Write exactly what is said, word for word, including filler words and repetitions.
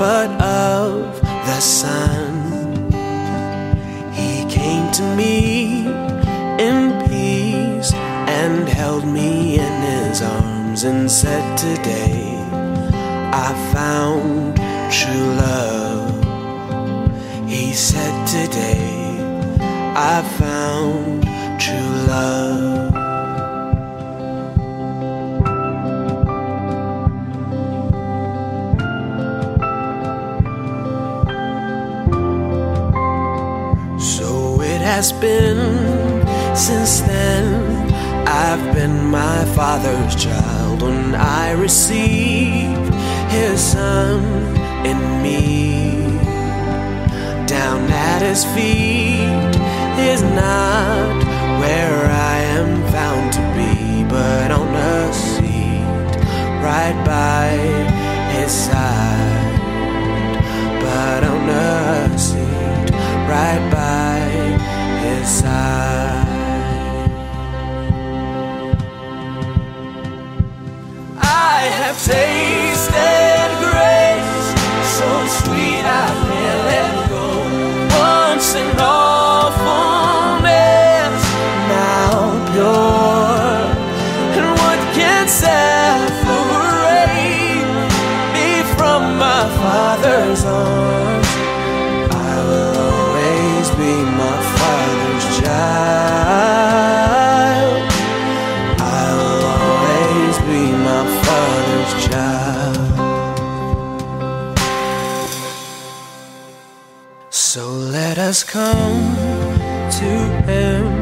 but of the Son. He came to me in peace and held me in his arms and said, today I found true love. He said, today I found true love. Has been since then. I've been my Father's child when I received his Son in me. Down at his feet is not where I am found to be, but on a seat right by his side. But on a seat right by his side. I have tasted grace so sweet I can't let go. Once in awfulness, now pure. And what can separate me from my Father's arms? I will always be my Father's child. I will always be my Father's child. So let us come to him